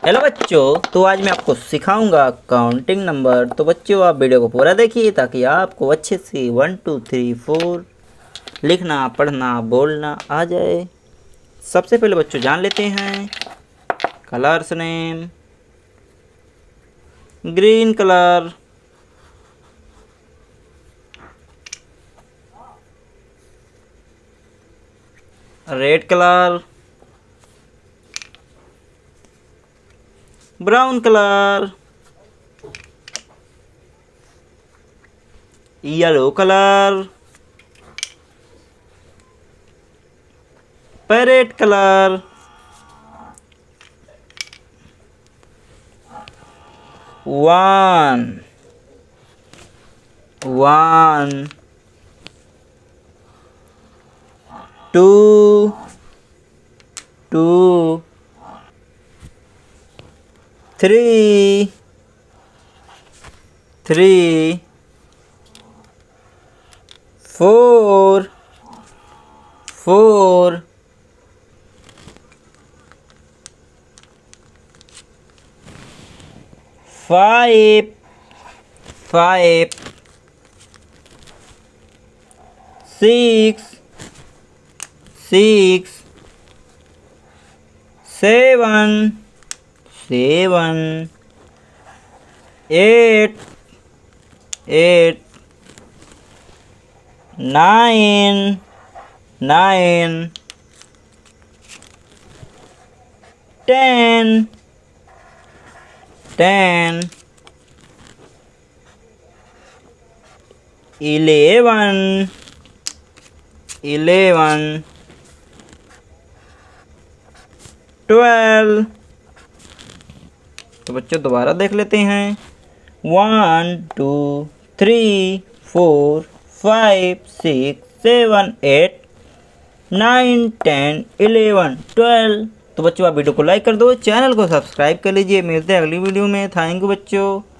Hello बच्चों, तो आज मैं आपको सिखाऊंगा काउंटिंग नंबर। तो बच्चों आप वीडियो को पूरा देखिए ताकि आपको अच्छे से 1 2 3 4 लिखना, पढ़ना, बोलना आ जाए। सबसे पहले बच्चों जान लेते हैं colours name. Green colour, red colour, brown colour, yellow colour, parrot colour, one, two, three, four, five, six, seven, eight, nine, 10, 11, 12। तो बच्चों दोबारा देख लेते हैं 1 2 3 4 5 6 7 8 9 10 11 12। तो बच्चों आप वीडियो को लाइक कर दो, चैनल को सब्सक्राइब कर लीजिए। मिलते हैं अगली वीडियो में। थैंक यू बच्चों।